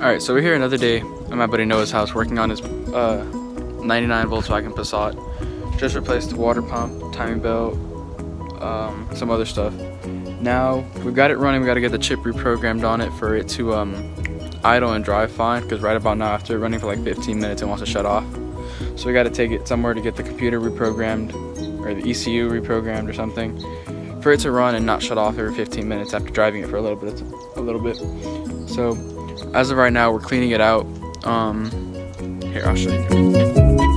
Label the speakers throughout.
Speaker 1: Alright, so we're here another day at my buddy Noah's house working on his 99 Volkswagen Passat. Just replaced the water pump, timing belt, some other stuff. Now we've got it running. We got to get the chip reprogrammed on it for it to idle and drive fine, because right about now, after running for like 15 minutes, it wants to shut off. So we got to take it somewhere to get the computer reprogrammed, or the ECU reprogrammed or something, for it to run and not shut off every 15 minutes after driving it for a little bit. So as of right now, we're cleaning it out. Here, I'll show you.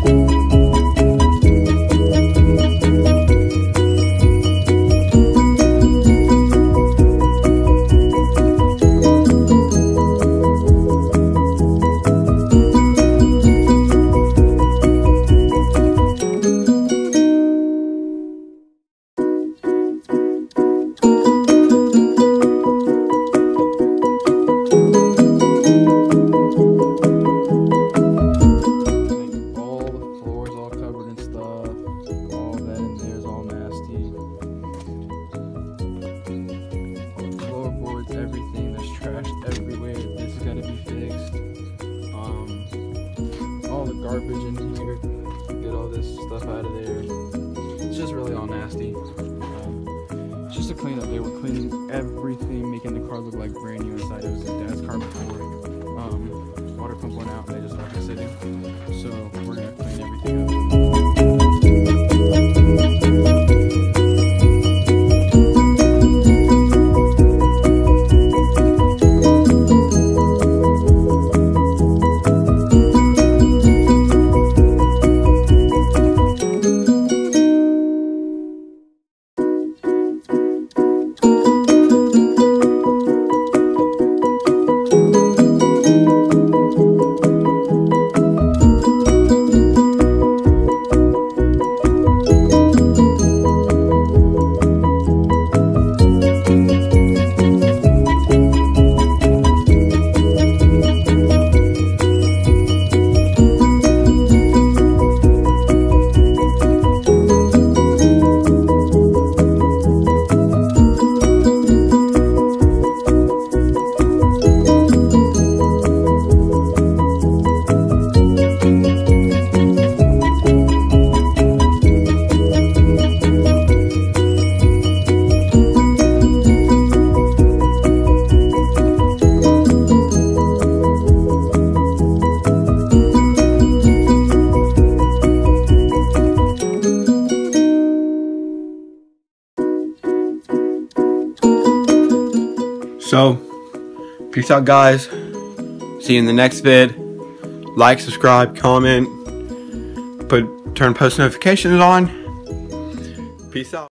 Speaker 1: Everything, there's trash everywhere. This has got to be fixed. All the garbage in here, get all this stuff out of there. It's just really all nasty. It's just a cleanup day. We're cleaning everything, making the car look like brand new inside. It was his dad's car before. Water pump went out and they just left it sitting. So we're gonna clean everything up.
Speaker 2: So, peace out, guys. See you in the next vid. Like, subscribe, comment, turn post notifications on. Peace out.